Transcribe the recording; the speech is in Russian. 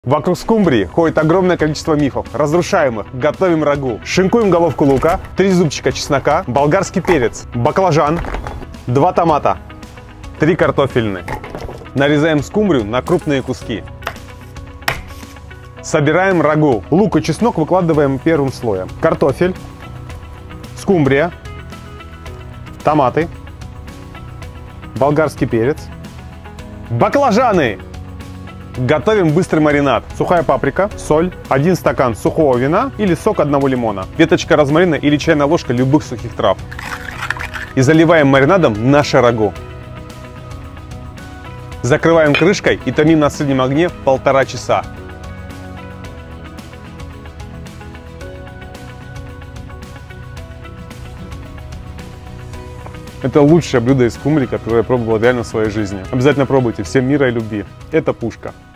Вокруг скумбрии ходит огромное количество мифов. Разрушаем их, готовим рагу. Шинкуем головку лука, 3 зубчика чеснока, болгарский перец, баклажан, 2 томата, 3 картофельные. Нарезаем скумбрию на крупные куски. Собираем рагу. Лук и чеснок выкладываем первым слоем. Картофель, скумбрия, томаты, болгарский перец, баклажаны. Готовим быстрый маринад. Сухая паприка, соль, 1 стакан сухого вина или сок 1 лимона, веточка розмарина или чайная ложка любых сухих трав. И заливаем маринадом наше рагу. Закрываем крышкой и томим на среднем огне 1,5 часа. Это лучшее блюдо из скумбрии, которое я пробовал реально в своей жизни. Обязательно пробуйте. Всем мира и любви. Это пушка.